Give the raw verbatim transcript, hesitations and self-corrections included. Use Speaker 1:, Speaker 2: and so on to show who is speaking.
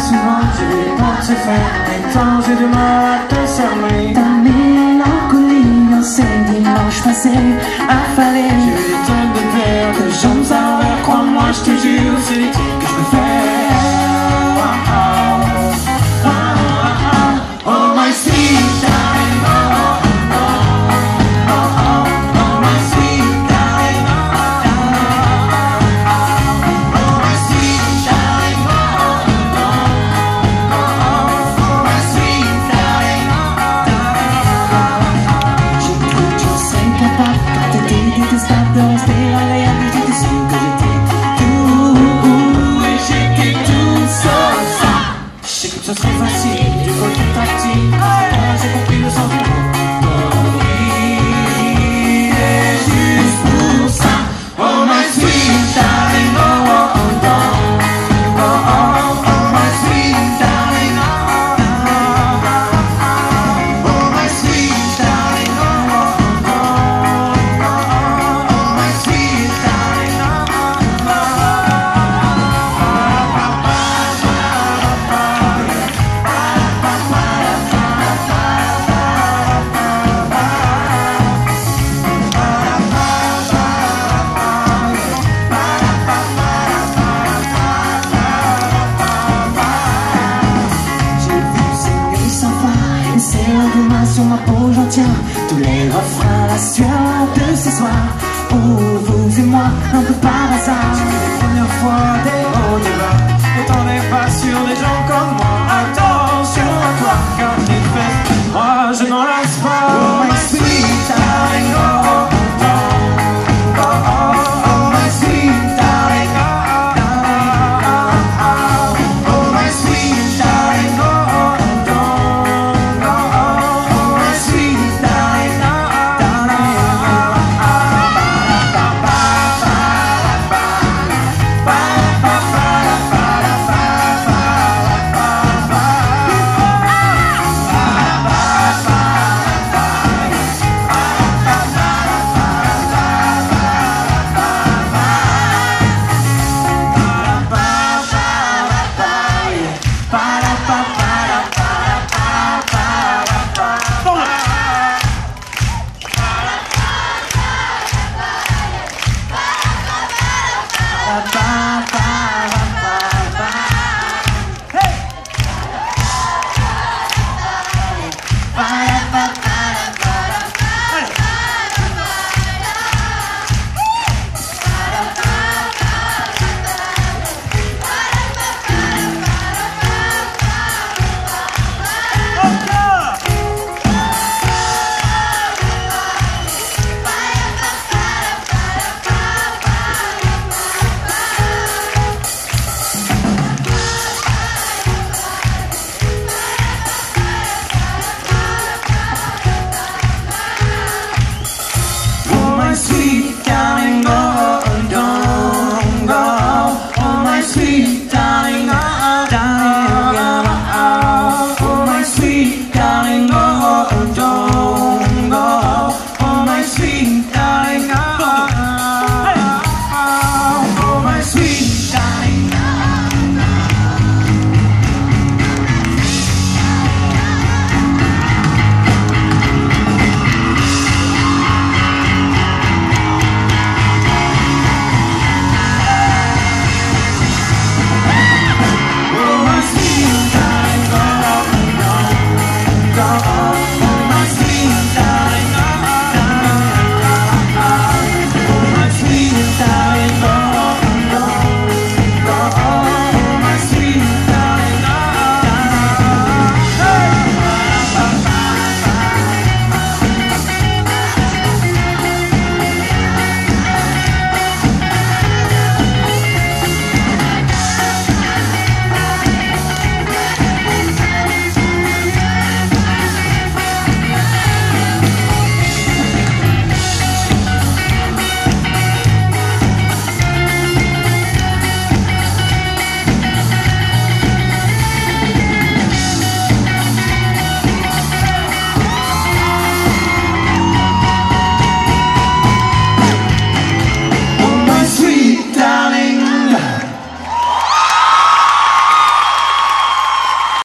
Speaker 1: souvent, j'ai vu les portes se fermer. Tant j'ai du mal à te cerner.
Speaker 2: Ta mélancolie en ces dimanches passés affalés.
Speaker 1: J'ai vu des tonnes de peur, de jambes à l'envers. Crois-moi, je te jure, c'est les trucs que je peux faire. Oh, oh, oh, oh, oh, oh, my sweet darling, oh, oh, oh, oh, oh, oh, my sweet darling, oh, oh, oh, oh, my sweet darling, oh, oh, oh, oh, my sweet darling, oh,
Speaker 2: J'ai cru que tu serais capable, quand t'étais détestable, de rester la réalité de ce que j'étais.
Speaker 1: tout, et j'étais tout sauf ça. Je sais que ce serait facile, du côté tactique. Moi j'ai compris le sentiment. Oui, et juste pour ça. Oh my sweet darling, oh oh oh oh, oh oh oh my sweet darling, oh oh oh, oh my sweet darling, oh oh oh, oh oh my sweet darling, oh oh
Speaker 2: J'ai vu ces nuits sans fin et c'est l'engouement sur ma peau, j'en tiens tous les refrains, la sueur de ce soir où vous et moi, un peu par hasard.
Speaker 1: les premières fois des hauts de bas, et t'en es pas sûr des gens comme moi. Attention à toi, car les faits, moi je n'en lasse pas. Oh my sweet darling, oh oh oh, oh oh oh, my sweet darling, oh oh oh, oh my sweet darling, oh oh oh, oh my sweet darling,
Speaker 2: Bye.